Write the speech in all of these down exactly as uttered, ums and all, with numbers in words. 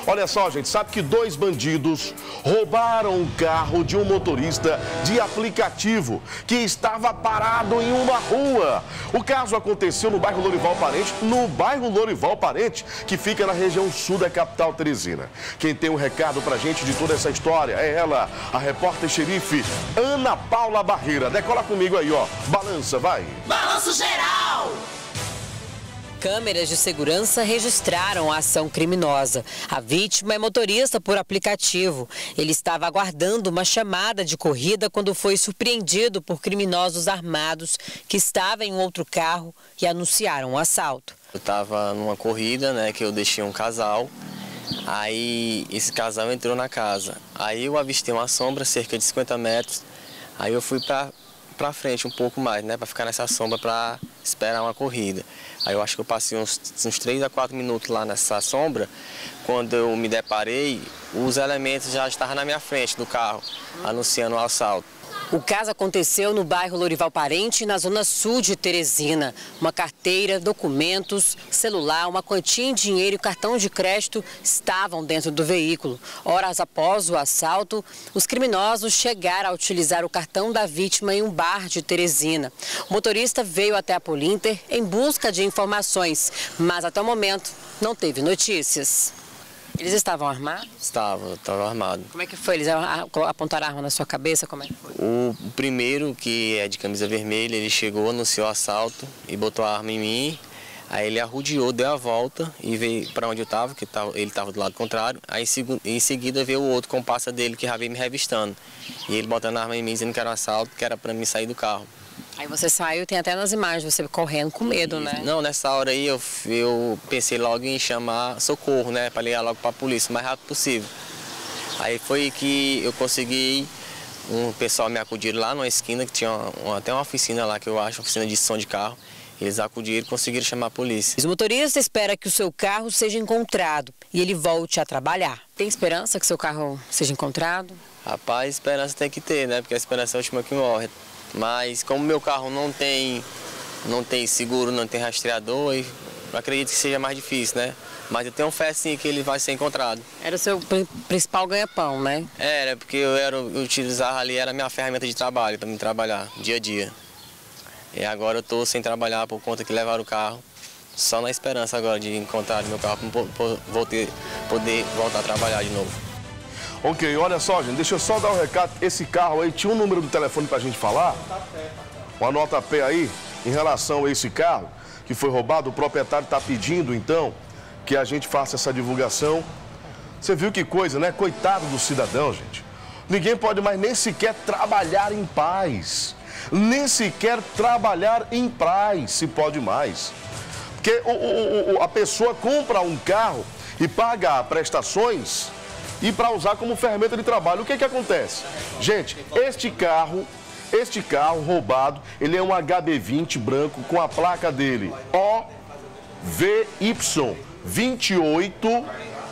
Olha só, gente, sabe que dois bandidos roubaram um carro de um motorista de aplicativo que estava parado em uma rua. O caso aconteceu no bairro Lorival Parente, no bairro Lorival Parente, que fica na região sul da capital Teresina. Quem tem um recado pra gente de toda essa história é ela, a repórter xerife Ana Paula Barreira. Decola comigo aí, ó. Balança, vai. Balanço geral! Câmeras de segurança registraram a ação criminosa. A vítima é motorista por aplicativo. Ele estava aguardando uma chamada de corrida quando foi surpreendido por criminosos armados que estavam em um outro carro e anunciaram o assalto. Eu estava numa corrida, né, que eu deixei um casal. Aí esse casal entrou na casa. Aí eu avistei uma sombra, cerca de cinquenta metros. Aí eu fui para para frente um pouco mais, né, para ficar nessa sombra para esperar uma corrida. Aí eu acho que eu passei uns, uns três a quatro minutos lá nessa sombra. Quando eu me deparei, os elementos já estavam na minha frente do carro, anunciando o assalto. O caso aconteceu no bairro Lorival Parente, na zona sul de Teresina. Uma carteira, documentos, celular, uma quantia em dinheiro e cartão de crédito estavam dentro do veículo. Horas após o assalto, os criminosos chegaram a utilizar o cartão da vítima em um bar de Teresina. O motorista veio até a Polinter em busca de informações, mas até o momento não teve notícias. Eles estavam armados? Estavam, estavam armados. Como é que foi? Eles apontaram a arma na sua cabeça? Como é que foi? O primeiro, que é de camisa vermelha, ele chegou, anunciou o assalto e botou a arma em mim. Aí ele arrodeou, deu a volta e veio para onde eu estava, que ele estava do lado contrário. Aí em seguida veio o outro comparsa dele que já veio me revistando. E ele botando a arma em mim, dizendo que era um assalto, que era para mim sair do carro. Aí você saiu, tem até nas imagens, você correndo com medo, né? Não, nessa hora aí eu, eu pensei logo em chamar socorro, né? Para ligar logo para a polícia, o mais rápido possível. Aí foi que eu consegui, um pessoal me acudir lá numa esquina, que tinha uma, até uma oficina lá, que eu acho, oficina de som de carro. Eles acudiram e conseguiram chamar a polícia. O motorista espera que o seu carro seja encontrado e ele volte a trabalhar. Tem esperança que seu carro seja encontrado? Rapaz, esperança tem que ter, né? Porque a esperança é a última que morre. Mas como meu carro não tem, não tem seguro, não tem rastreador, eu acredito que seja mais difícil, né? Mas eu tenho fé sim que ele vai ser encontrado. Era o seu principal ganha-pão, né? Era, porque eu, era, eu utilizava ali, era a minha ferramenta de trabalho, para me trabalhar, dia a dia. E agora eu estou sem trabalhar por conta que levaram o carro, só na esperança agora de encontrar meu carro para poder voltar a trabalhar de novo. Ok, olha só, gente, deixa eu só dar um recado. Esse carro aí, tinha um número do telefone pra gente falar? Uma nota pé aí, em relação a esse carro que foi roubado. O proprietário tá pedindo, então, que a gente faça essa divulgação. Você viu que coisa, né? Coitado do cidadão, gente. Ninguém pode mais nem sequer trabalhar em paz. Nem sequer trabalhar em paz, se pode mais. Porque o, o, o, a pessoa compra um carro e paga prestações e para usar como ferramenta de trabalho. O que que acontece? Gente, este carro, este carro roubado, ele é um H B vinte branco com a placa dele O V Y vinte e oito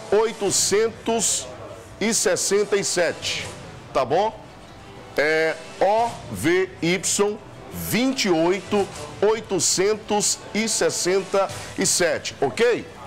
oitocentos e sessenta e sete, tá bom? É O V Y vinte e oito oitocentos e sessenta e sete, ok?